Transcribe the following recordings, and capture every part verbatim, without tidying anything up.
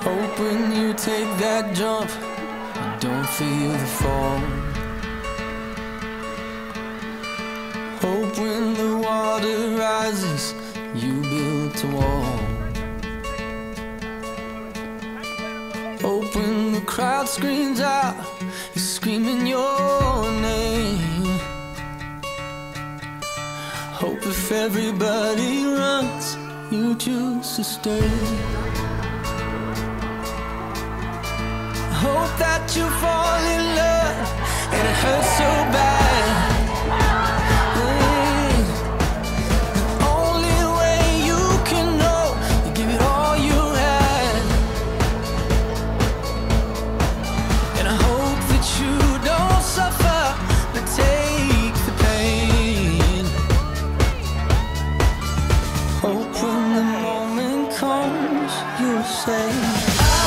Hope when you take that jump, you don't feel the fall. Hope when the water rises, you built a wall. Hope when the crowd screams out, you're screaming your name. Hope if everybody runs, you choose to stay. Hope that you fall in love and it hurts so bad. The only way you can know, you give it all you had. And I hope that you don't suffer, but take the pain. Hope when the moment comes, you'll say,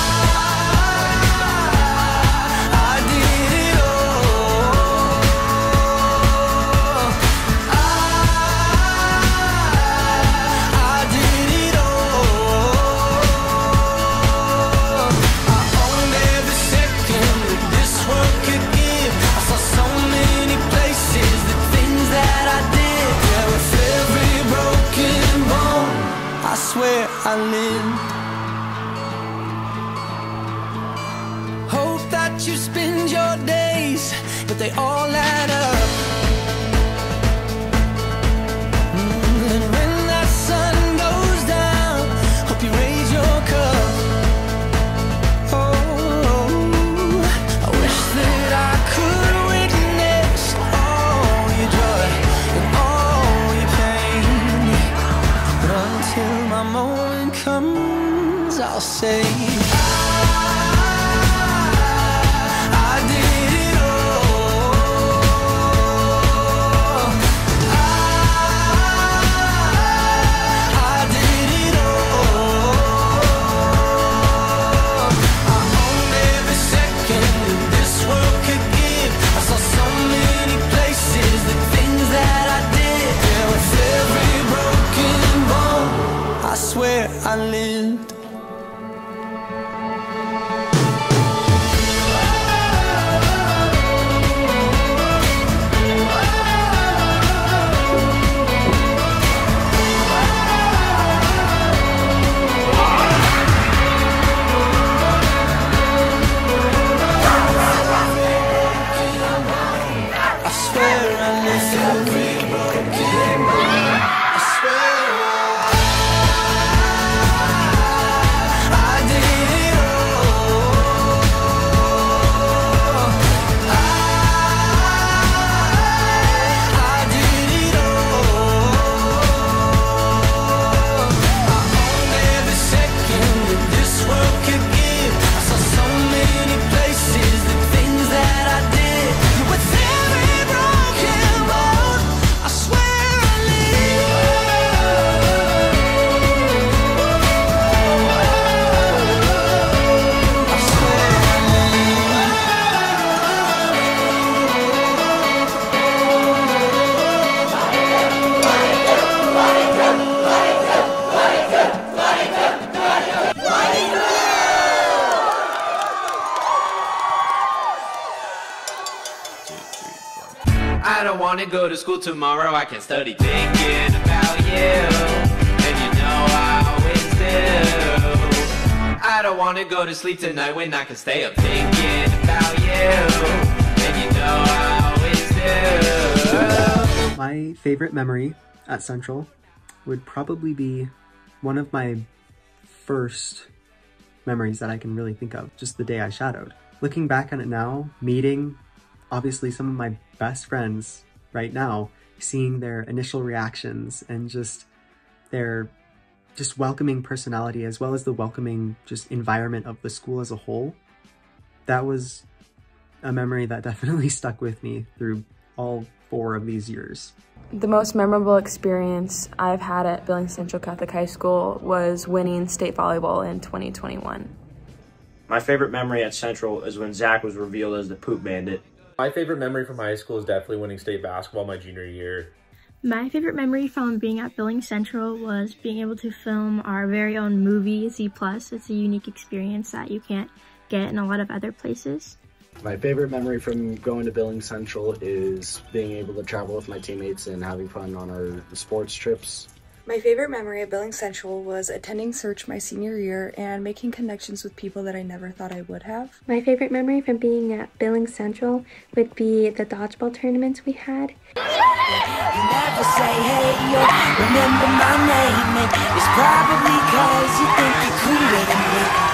I lived. Hope that you spend your days, but they all add up. Mm, and when that sun goes down, hope you raise your cup. Oh, I wish that I could witness all your joy and all your pain. But until my moment comes, I'll say I lived. I swear I lived. I swear I don't wanna go to school tomorrow, I can study thinking about you. And you know I always do. I don't wanna go to sleep tonight when I can stay up thinking about you. And you know I always do. My favorite memory at Central would probably be one of my first memories that I can really think of, just the day I shadowed. Looking back on it now, meeting obviously some of my best friends right now, seeing their initial reactions and just their just welcoming personality, as well as the welcoming just environment of the school as a whole, that was a memory that definitely stuck with me through all four of these years. The most memorable experience I've had at Billings Central Catholic High School was winning state volleyball in twenty twenty-one. My favorite memory at Central is when Zach was revealed as the Poop Bandit. My favorite memory from high school is definitely winning state basketball my junior year. My favorite memory from being at Billings Central was being able to film our very own movie, Z plus. It's a unique experience that you can't get in a lot of other places. My favorite memory from going to Billings Central is being able to travel with my teammates and having fun on our sports trips. My favorite memory at Billings Central was attending Search my senior year and making connections with people that I never thought I would have. My favorite memory from being at Billings Central would be the dodgeball tournaments we had. You never say, hey, yo, remember my name, and it's probably cause you think you're cooler than me.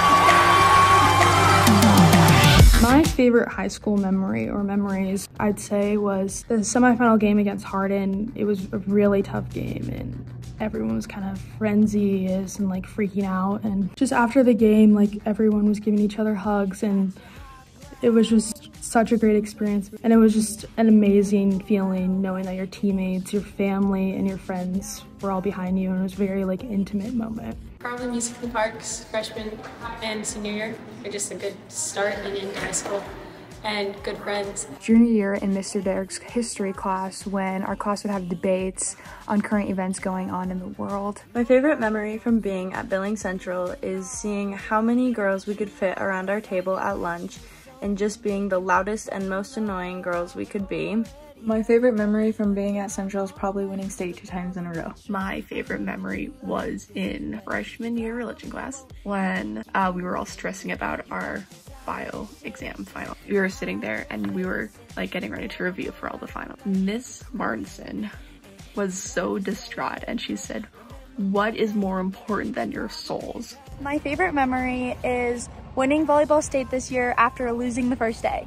My favorite high school memory or memories, I'd say, was the semifinal game against Hardin. It was a really tough game and everyone was kind of frenzied and like freaking out. And just after the game, like everyone was giving each other hugs and it was just such a great experience. And it was just an amazing feeling knowing that your teammates, your family, and your friends were all behind you. And it was a very like intimate moment. Probably Music in the Parks, freshman and senior year, are just a good start and into high school and good friends. Junior year in Mister Derrick's history class when our class would have debates on current events going on in the world. My favorite memory from being at Billings Central is seeing how many girls we could fit around our table at lunch and just being the loudest and most annoying girls we could be. My favorite memory from being at Central is probably winning state two times in a row. My favorite memory was in freshman year religion class when uh, we were all stressing about our bio exam final. We were sitting there and we were like getting ready to review for all the final. Miss Martinson was so distraught and she said, "What is more important than your souls?" My favorite memory is winning volleyball state this year after losing the first day.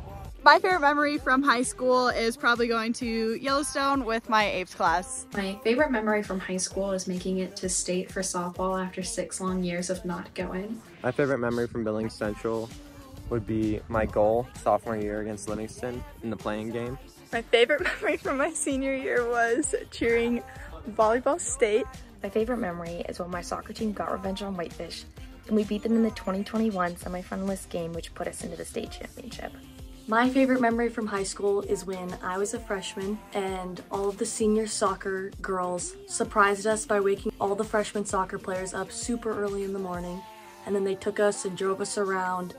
My favorite memory from high school is probably going to Yellowstone with my A P E S class. My favorite memory from high school is making it to state for softball after six long years of not going. My favorite memory from Billings Central would be my goal sophomore year against Livingston in the playing game. My favorite memory from my senior year was cheering volleyball state. My favorite memory is when my soccer team got revenge on Whitefish and we beat them in the twenty twenty-one semifinalist game, which put us into the state championship. My favorite memory from high school is when I was a freshman and all of the senior soccer girls surprised us by waking all the freshman soccer players up super early in the morning, and then they took us and drove us around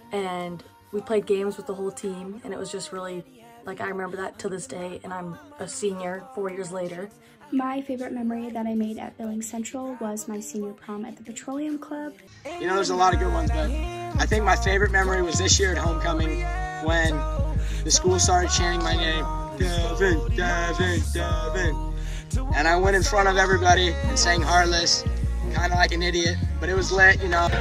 and we played games with the whole team, and it was just really, like, I remember that to this day, and I'm a senior four years later. My favorite memory that I made at Billings Central was my senior prom at the Petroleum Club. You know, there's a lot of good ones, but I think my favorite memory was this year at homecoming when the school started chanting my name, Devin, Devin, Devin. And I went in front of everybody and sang Heartless, kind of like an idiot, but it was lit, you know.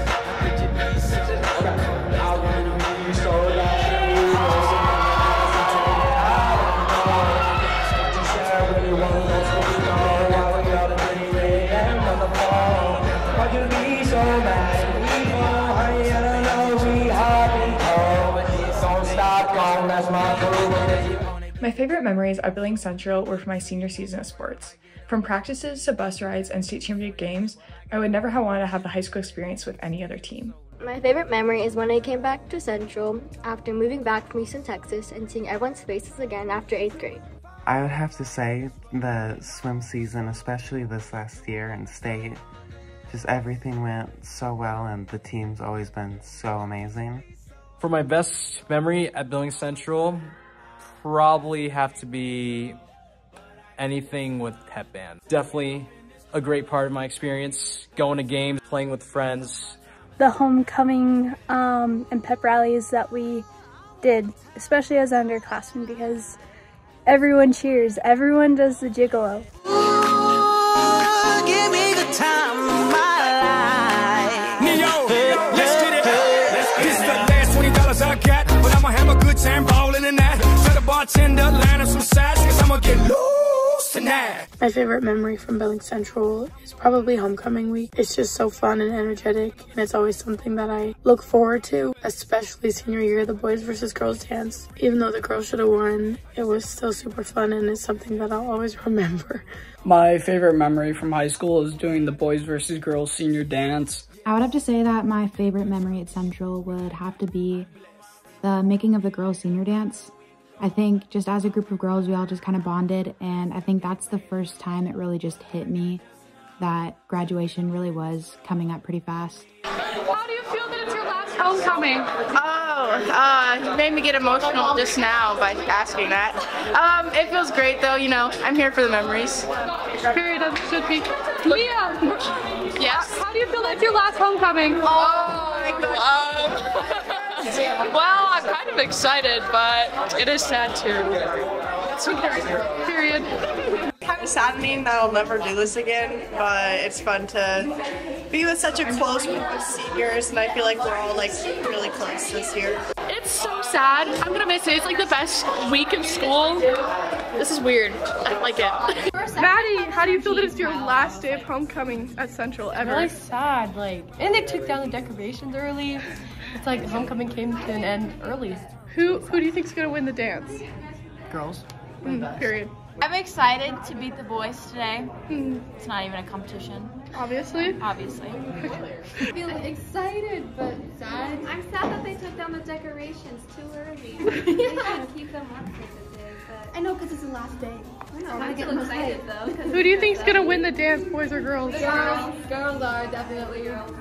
My favorite memories at Billings Central were from my senior season of sports. From practices to bus rides and state championship games, I would never have wanted to have the high school experience with any other team. My favorite memory is when I came back to Central after moving back from Houston, Texas, and seeing everyone's faces again after eighth grade. I would have to say the swim season, especially this last year in state, just everything went so well and the team's always been so amazing. For my best memory at Billings Central, probably have to be anything with pep band. Definitely a great part of my experience, going to games, playing with friends. The homecoming um, and pep rallies that we did, especially as underclassmen, because everyone cheers, everyone does the gigolo. Ooh, give me the time of my life. Neo, let's get it. This is the last twenty dollars I got, but I'ma have a good time ballin' in that. Tell the bartender, line up some sides, cause I'ma get loose tonight. My favorite memory from Billings Central is probably homecoming week. It's just so fun and energetic, and it's always something that I look forward to, especially senior year, the boys versus girls dance. Even though the girls should have won, it was still super fun, and it's something that I'll always remember. My favorite memory from high school is doing the boys versus girls senior dance. I would have to say that my favorite memory at Central would have to be the making of the girls senior dance. I think just as a group of girls, we all just kind of bonded, and I think that's the first time it really just hit me that graduation really was coming up pretty fast. How do you feel that it's your last homecoming? Oh, uh, you made me get emotional just now by asking that. Um, it feels great though, you know, I'm here for the memories. Period, that should be. Leah! Yes? How do you feel that it's your last homecoming? Oh, um, well, I'm kind of excited, but it is sad too. Period. Kind of saddening that I'll never do this again, but it's fun to be with such a close group of seniors, and I feel like we're all like really close this year. It's so sad. I'm gonna miss it. It's like the best week of school. This is weird. I like it. Maddie, how do you feel that it's your last day of homecoming at Central ever? Really sad, like, and they took down the decorations early. It's like homecoming came to an end early. Who who do you think's gonna win the dance? Girls. Mm, period. I'm excited to beat the boys today. Mm. It's not even a competition. Obviously. Obviously. I feel excited but sad. I'm sad that they took down the decorations too early. They can keep them up for the day, but I know because it's the last day. I know. I'm still excited though. Who do you think's gonna win the dance, boys or girls? Girls. Girls are definitely girls.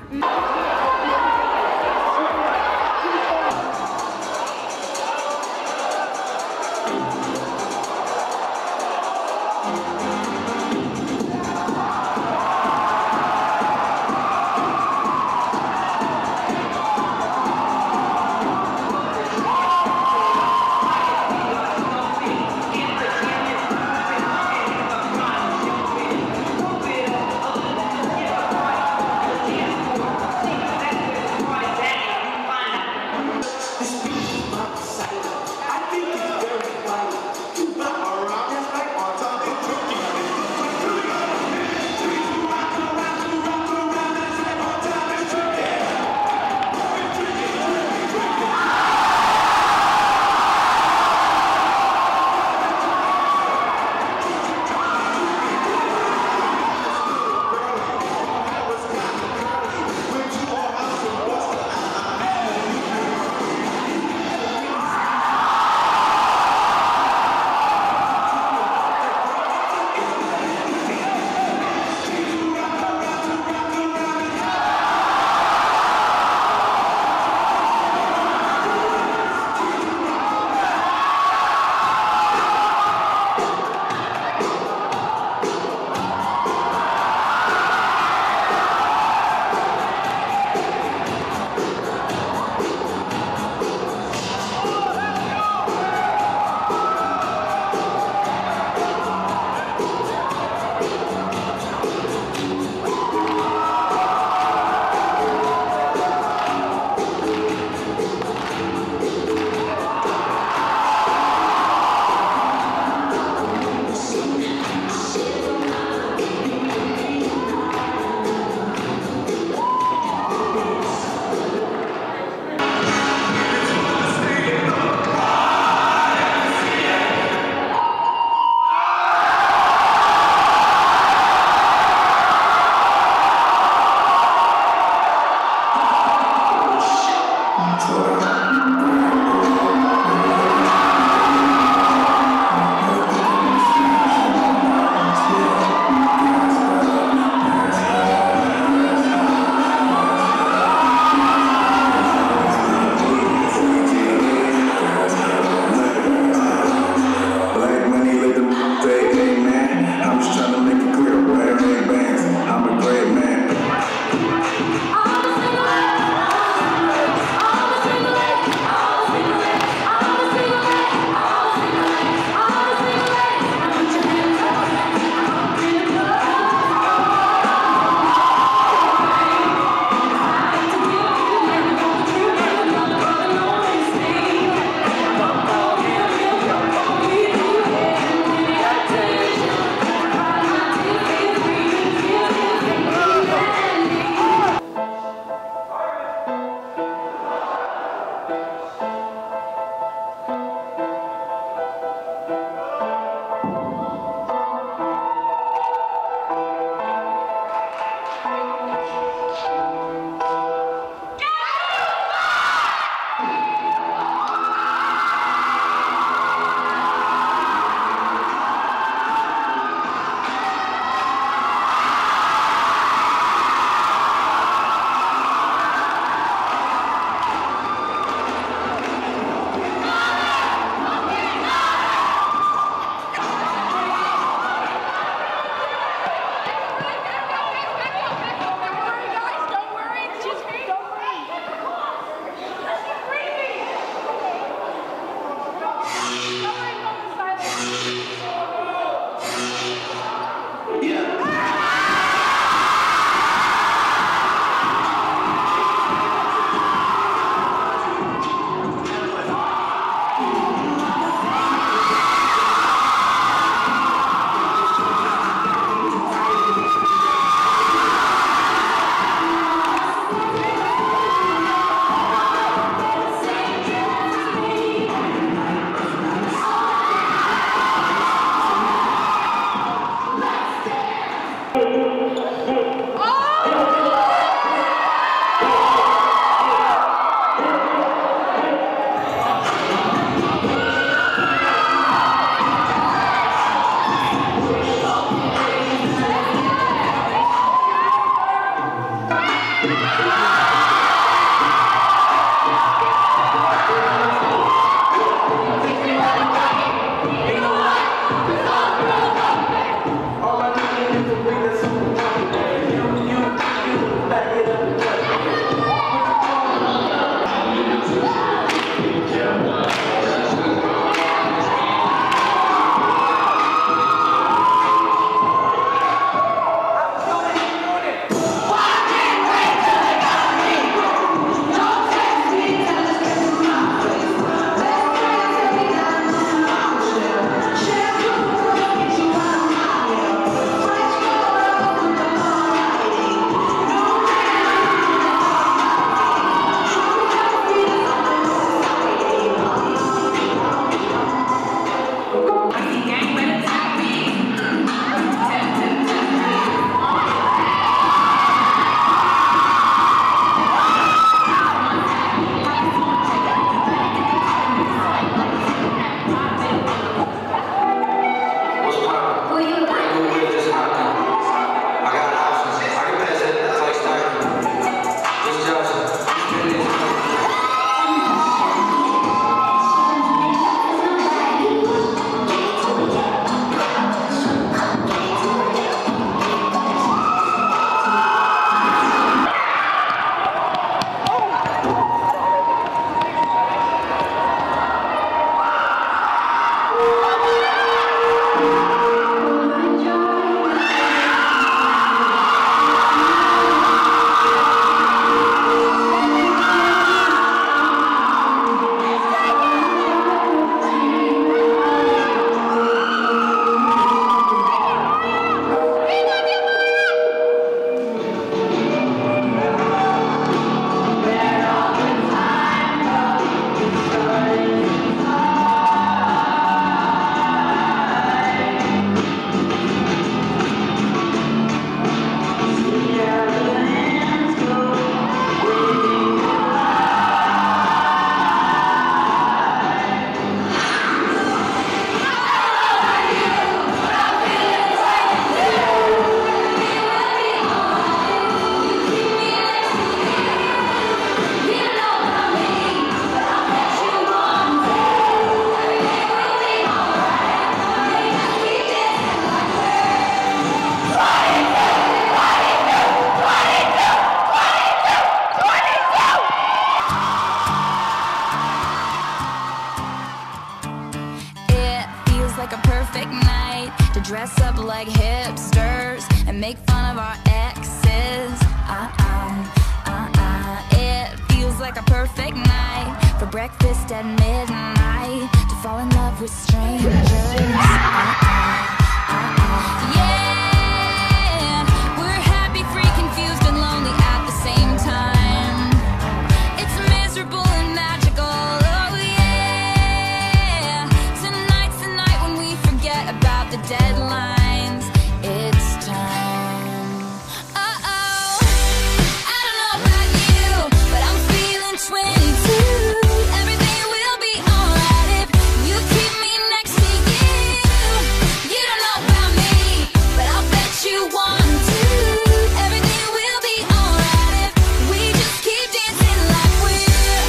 like a perfect night to dress up like hipsters and make fun of our exes. Uh-uh, uh-uh. It feels like a perfect night for breakfast at midnight to fall in love with strangers. Uh-uh, uh-uh. Yeah, we're happy, free, confused, and lonely at the same time. It's miserable and magical. Oh yeah, tonight's the night when we forget about the deadlines. It's time. Uh-oh, I don't know about you, but I'm feeling twenty-two. Everything will be alright if you keep me next to you. You don't know about me, but I'll bet you want to. Everything will be alright if we just keep dancing like we're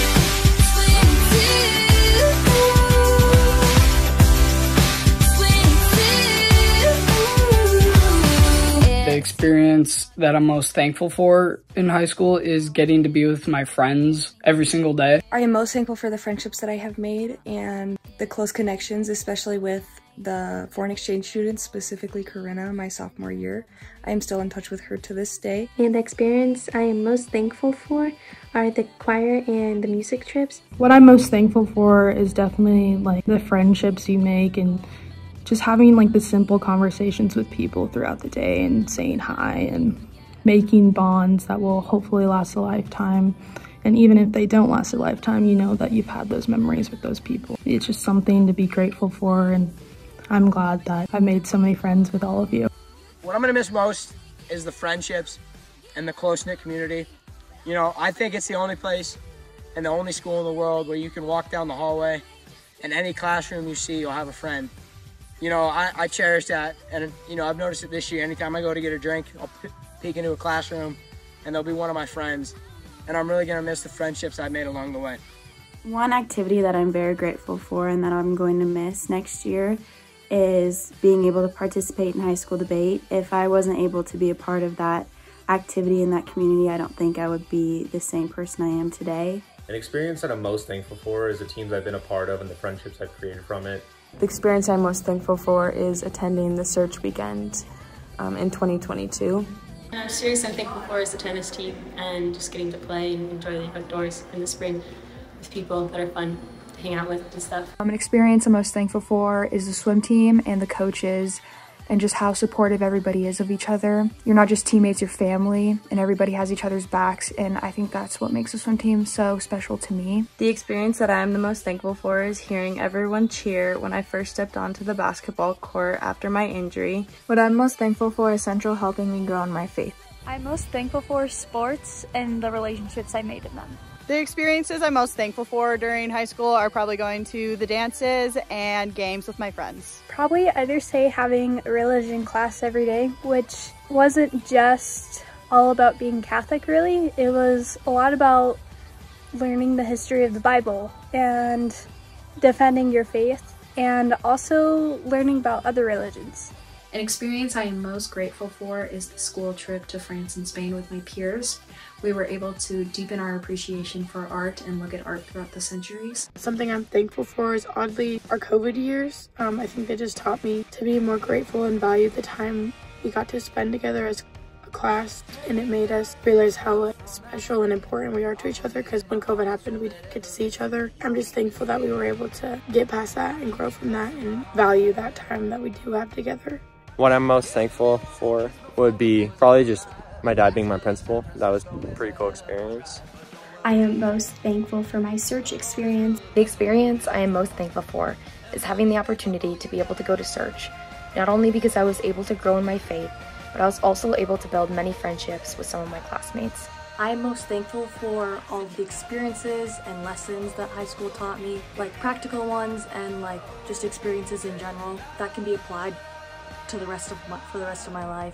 twenty-two. The experience that I'm most thankful for in high school is getting to be with my friends every single day. I am most thankful for the friendships that I have made and the close connections, especially with the foreign exchange students, specifically Corinna, my sophomore year. I am still in touch with her to this day. And the experience I am most thankful for are the choir and the music trips. What I'm most thankful for is definitely like the friendships you make and just having like the simple conversations with people throughout the day and saying hi and making bonds that will hopefully last a lifetime. And even if they don't last a lifetime, you know that you've had those memories with those people. It's just something to be grateful for, and I'm glad that I made so many friends with all of you. What I'm gonna miss most is the friendships and the close-knit community. You know, I think it's the only place and the only school in the world where you can walk down the hallway and any classroom you see, you'll have a friend. You know, I, I cherish that, and you know, I've noticed it this year. Anytime I go to get a drink, I'll peek into a classroom and there'll be one of my friends. And I'm really gonna miss the friendships I made along the way. One activity that I'm very grateful for and that I'm going to miss next year is being able to participate in high school debate. If I wasn't able to be a part of that activity in that community, I don't think I would be the same person I am today. An experience that I'm most thankful for is the teams I've been a part of and the friendships I've created from it. The experience I'm most thankful for is attending the Search Weekend um, in twenty twenty-two. Uh, series I'm thankful for is the tennis team and just getting to play and enjoy the outdoors in the spring with people that are fun to hang out with and stuff. Um, an experience I'm most thankful for is the swim team and the coaches and just how supportive everybody is of each other. You're not just teammates, you're family, and everybody has each other's backs, and I think that's what makes the swim team so special to me. The experience that I'm the most thankful for is hearing everyone cheer when I first stepped onto the basketball court after my injury. What I'm most thankful for is Central helping me grow in my faith. I'm most thankful for sports and the relationships I made in them. The experiences I'm most thankful for during high school are probably going to the dances and games with my friends. Probably either say having a religion class every day, which wasn't just all about being Catholic really. It was a lot about learning the history of the Bible and defending your faith and also learning about other religions. An experience I am most grateful for is the school trip to France and Spain with my peers. We were able to deepen our appreciation for art and look at art throughout the centuries. Something I'm thankful for is oddly our COVID years. Um, I think they just taught me to be more grateful and value the time we got to spend together as a class, and it made us realize how special and important we are to each other, because when COVID happened we didn't get to see each other. I'm just thankful that we were able to get past that and grow from that and value that time that we do have together. What I'm most thankful for would be probably just my dad being my principal. That was a pretty cool experience. I am most thankful for my Search experience. The experience I am most thankful for is having the opportunity to be able to go to Search, not only because I was able to grow in my faith, but I was also able to build many friendships with some of my classmates. I am most thankful for all of the experiences and lessons that high school taught me, like practical ones and like just experiences in general that can be applied to the rest of my, for the rest of my life.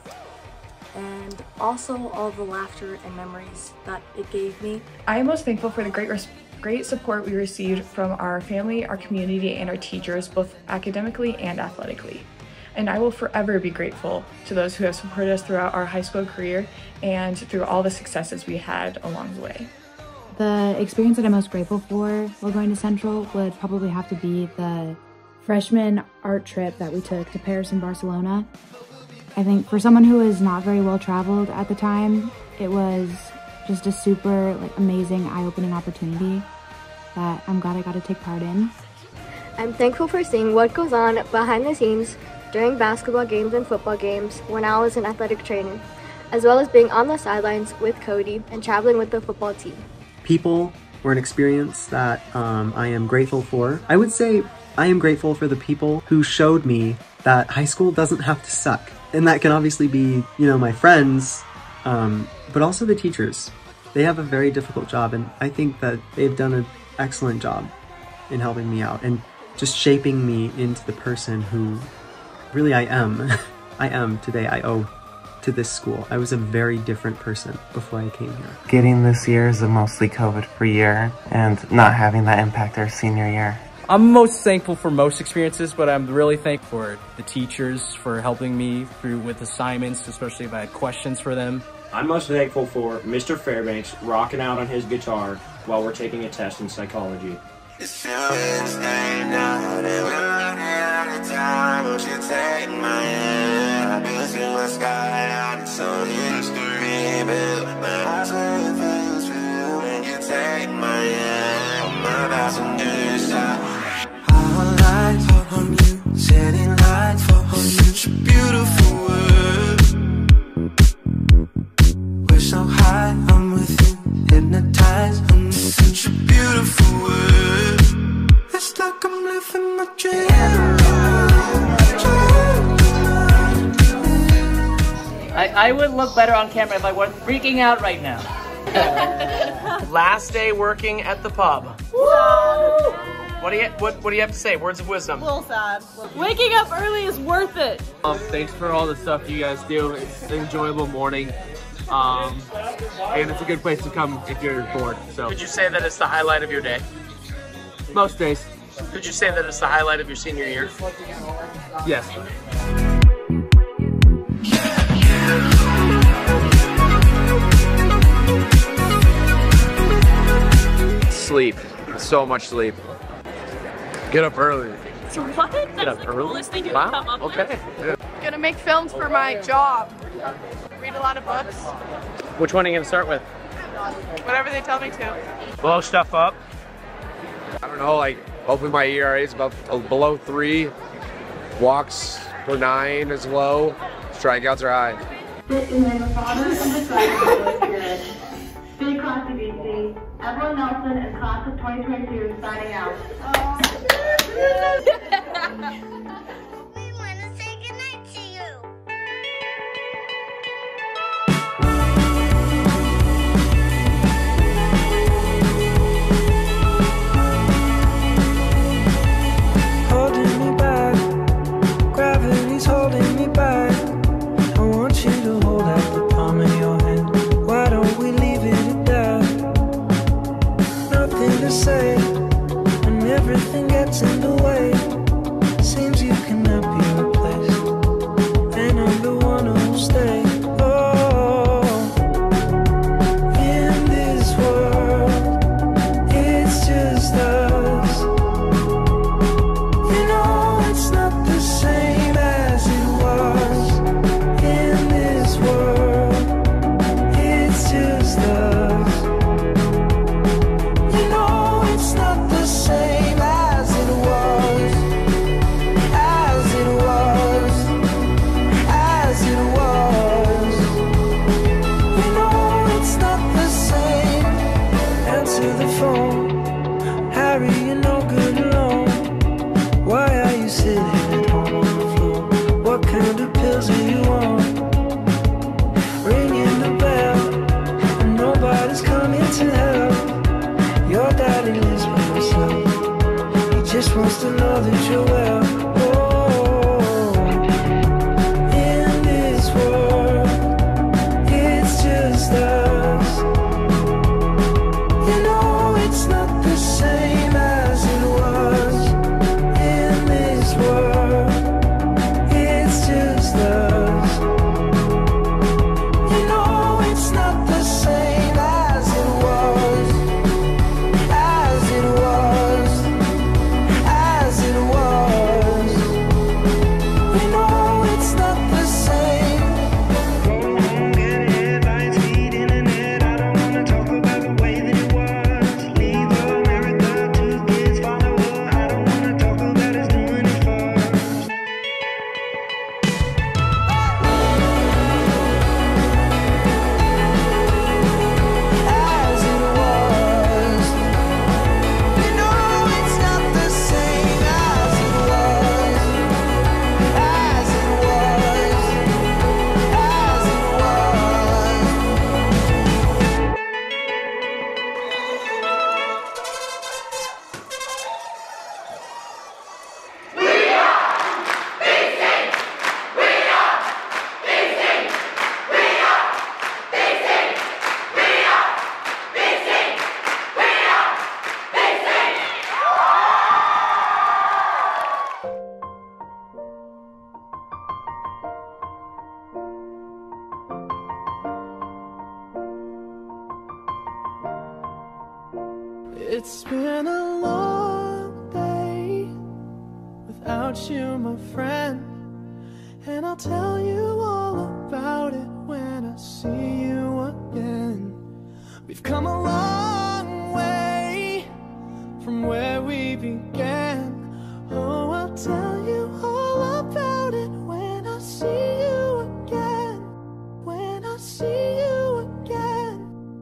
And also all the laughter and memories that it gave me. I am most thankful for the great great support we received from our family, our community, and our teachers, both academically and athletically. And I will forever be grateful to those who have supported us throughout our high school career and through all the successes we had along the way. The experience that I'm most grateful for while going to Central would probably have to be the freshman art trip that we took to Paris and Barcelona. I think for someone who is not very well traveled at the time, it was just a super like amazing, eye-opening opportunity that I'm glad I got to take part in. I'm thankful for seeing what goes on behind the scenes during basketball games and football games when I was in athletic training, as well as being on the sidelines with Cody and traveling with the football team. People were an experience that um, I am grateful for. I would say I am grateful for the people who showed me that high school doesn't have to suck. And that can obviously be, you know, my friends, um, but also the teachers. They have a very difficult job, and I think that they've done an excellent job in helping me out and just shaping me into the person who really I am. I am today. I owe to this school. I was a very different person before I came here. Getting this year is a mostly COVID-free year and not having that impact our senior year. I'm most thankful for most experiences, but I'm really thankful for the teachers for helping me through with assignments, especially if I had questions for them. I'm most thankful for Mister Fairbanks rocking out on his guitar while we're taking a test in psychology. It's Wednesday night and we're running out of time. Won't you take my hand? I've been to the sky out in some history, but my eyes will feel through when you take my hand. My passenger side. Our lights are on you, setting lights for you. Such a beautiful world. We're so high, I'm with you, hypnotized. I'm such a beautiful world. It's like I'm living my dream. I, I would look better on camera if I weren't freaking out right now. Last day working at the pub. Woo! What do you what what do you have to say? Words of wisdom. A little sad. Waking up early is worth it. Um, thanks for all the stuff you guys do. It's an enjoyable morning. Um, and it's a good place to come if you're bored. So. Could you say that it's the highlight of your day? Most days. Could you say that it's the highlight of your senior year? Yes. Sleep. So much sleep. Get up early. So what? That's Get up the early? coolest thing you Wow. come up Okay. with. Yeah. Gonna make films for my job. Read a lot of books. Which one are you gonna start with? Whatever they tell me to. Blow stuff up. I don't know, like, hopefully my E R A is about uh, below three. Walks for nine is low. Strikeouts are high. Big class of B C, Evelyn Nelson and class of twenty twenty-two signing out. Holding me back, gravity's holding me back. I want you to hold out the palm of your hand. Why don't we leave it at that? Nothing to say, and everything gets in the way. Seems you cannot be replaced, and I'm the one who'll stay. Oh, in this world, it's just us. You know it's not the same as it was. In this world, it's just us. You know it's not the same as it was. As it was. As it was. You know it's not the same. Answer the phone. Harry, you're no good alone. Why are you sitting at home on the floor? What kind of pills are you on? Ringing the bell, and nobody's coming to help. Your daddy lives by himself. He just wants to know that you're well. Oh, in this world, it's just us. You know it's not the same as it was. In this world, it's just us. You know it's not the same as it was. As it was. As it was. It's been a long day without you, my friend, and I'll tell you all about it when I see you again. We've come a long way from where we began. Oh, I'll tell you all about it when I see you again. When I see you again.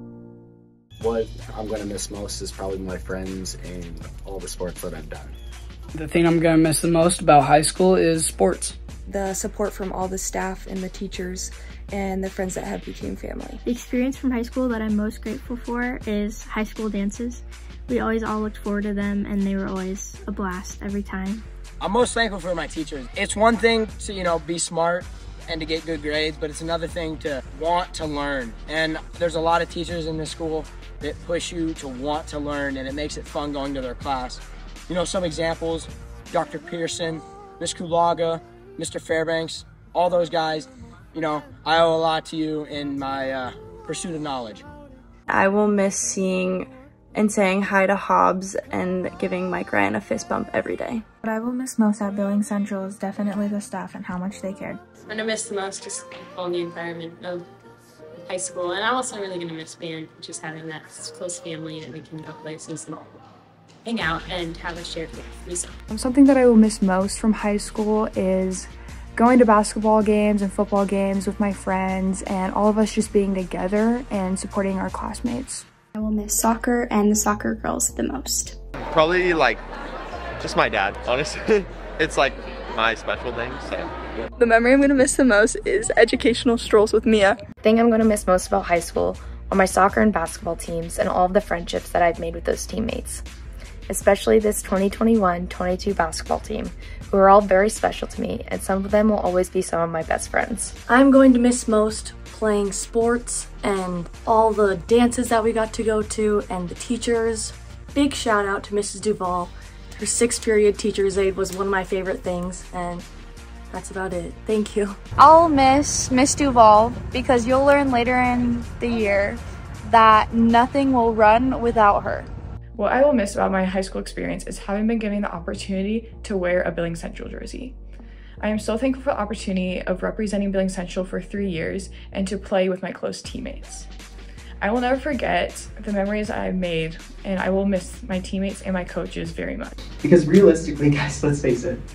What I'm going to miss most is probably my friends and all the sports that I've done. The thing I'm going to miss the most about high school is sports. The support from all the staff and the teachers and the friends that have become family. The experience from high school that I'm most grateful for is high school dances. We always all looked forward to them, and they were always a blast every time. I'm most thankful for my teachers. It's one thing to, you know, be smart and to get good grades, but it's another thing to want to learn. And there's a lot of teachers in this school that push you to want to learn, and it makes it fun going to their class. You know, some examples, Doctor Pearson, Miz Kulaga, Mister Fairbanks, all those guys, you know, I owe a lot to you in my uh, pursuit of knowledge. I will miss seeing and saying hi to Hobbs and giving Mike Ryan a fist bump every day. What I will miss most at Billings Central is definitely the staff and how much they cared. I'm gonna miss the most just all the environment of high school, and I'm also really gonna miss band, just having that close family that we can go places and hang out and have a shared music. Something that I will miss most from high school is going to basketball games and football games with my friends and all of us just being together and supporting our classmates. I will miss soccer and the soccer girls the most. Probably like just my dad, honestly. It's like my special thing, so. The memory I'm gonna miss the most is educational strolls with Mia. The thing I'm gonna miss most about high school are my soccer and basketball teams and all of the friendships that I've made with those teammates. Especially this twenty twenty-one twenty-two basketball team, who are all very special to me, and some of them will always be some of my best friends. I'm going to miss most playing sports and all the dances that we got to go to and the teachers. Big shout out to Missus Duvall. Her sixth period teacher's aide was one of my favorite things, and that's about it. Thank you. I'll miss Miss Duvall because you'll learn later in the year that nothing will run without her. What I will miss about my high school experience is having been given the opportunity to wear a Billings Central jersey. I am so thankful for the opportunity of representing Billings Central for three years and to play with my close teammates. I will never forget the memories I've made, and I will miss my teammates and my coaches very much. Because realistically, guys, let's face it,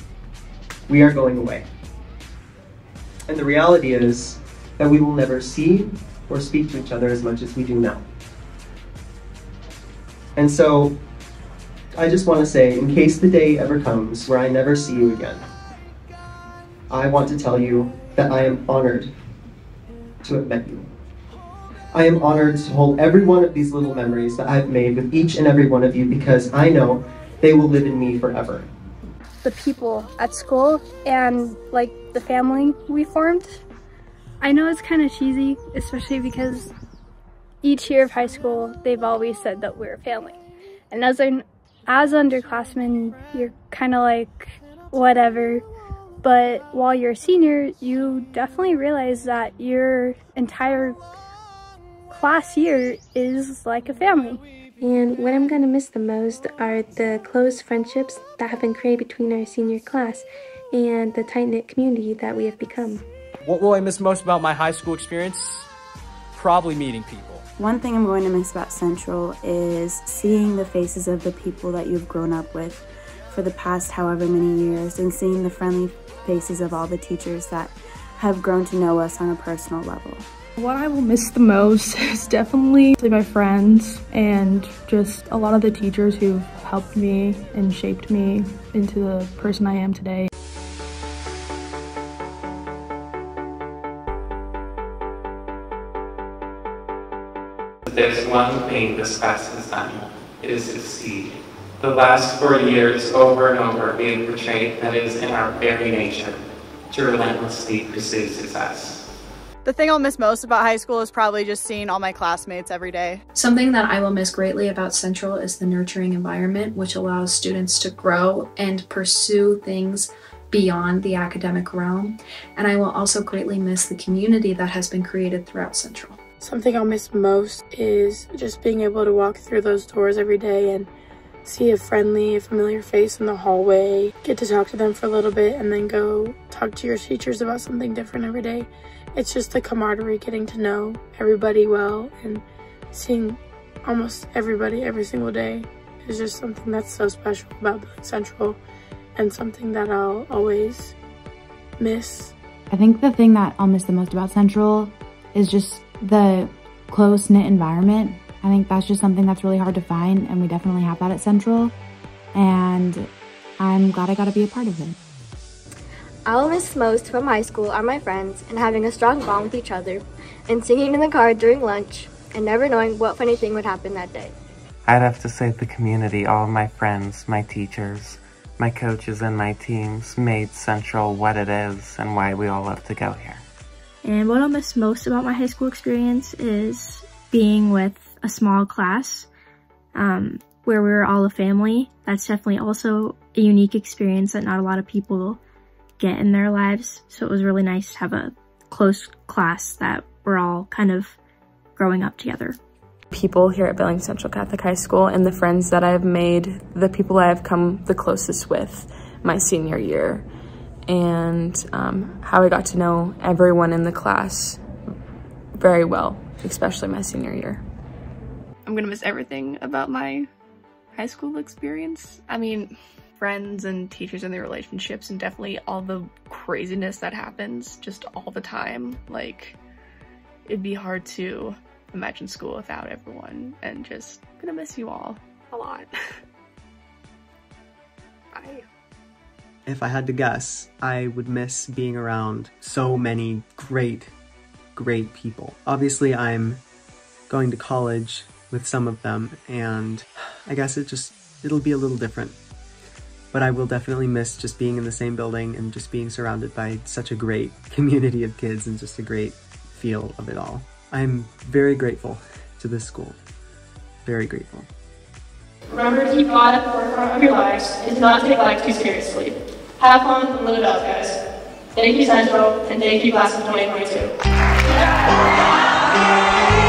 we are going away. And the reality is that we will never see or speak to each other as much as we do now. And so, I just want to say, in case the day ever comes where I never see you again, I want to tell you that I am honored to have met you. I am honored to hold every one of these little memories that I've made with each and every one of you because I know they will live in me forever. The people at school and like the family we formed. I know it's kind of cheesy, especially because each year of high school, they've always said that we're a family. And as an as underclassmen, you're kind of like, whatever. But while you're a senior, you definitely realize that your entire class year is like a family. And what I'm going to miss the most are the close friendships that have been created between our senior class and the tight-knit community that we have become. What will I miss most about my high school experience? Probably meeting people. One thing I'm going to miss about Central is seeing the faces of the people that you've grown up with for the past however many years and seeing the friendly faces of all the teachers that have grown to know us on a personal level. What I will miss the most is definitely my friends and just a lot of the teachers who've helped me and shaped me into the person I am today. There's one thing this class has done, it is succeed. The last four years, over and over, being portrayed that it is in our very nature to relentlessly pursue success. The thing I'll miss most about high school is probably just seeing all my classmates every day. Something that I will miss greatly about Central is the nurturing environment, which allows students to grow and pursue things beyond the academic realm. And I will also greatly miss the community that has been created throughout Central. Something I'll miss most is just being able to walk through those doors every day and see a friendly, familiar face in the hallway, get to talk to them for a little bit, and then go talk to your teachers about something different every day. It's just the camaraderie, getting to know everybody well, and seeing almost everybody every single day is just something that's so special about Billings Central, and something that I'll always miss. I think the thing that I'll miss the most about Central is just the close-knit environment. I think that's just something that's really hard to find, and we definitely have that at Central, and I'm glad I got to be a part of it. I will miss most from high school are my friends and having a strong bond with each other, and singing in the car during lunch, and never knowing what funny thing would happen that day. I'd have to say the community, all of my friends, my teachers, my coaches, and my teams made Central what it is and why we all love to go here. And what I'll miss most about my high school experience is being with a small class um, where we were all a family. That's definitely also a unique experience that not a lot of people get in their lives. So it was really nice to have a close class that we're all kind of growing up together. People here at Billings Central Catholic High School and the friends that I've made, the people I've come the closest with my senior year, and um, how I got to know everyone in the class very well, especially my senior year. I'm gonna miss everything about my high school experience. I mean, friends and teachers and their relationships, and definitely all the craziness that happens just all the time. Like, it'd be hard to imagine school without everyone, and just gonna miss you all a lot. Bye. If I had to guess, I would miss being around so many great, great people. Obviously, I'm going to college with some of them, and I guess it just, it'll be a little different. But I will definitely miss just being in the same building and just being surrounded by such a great community of kids and just a great feel of it all. I'm very grateful to this school. Very grateful. Remember to keep God at the forefront of your lives and to not take life too seriously. Have fun and live it up, guys. Thank you, Central, and thank you, class of twenty twenty-two.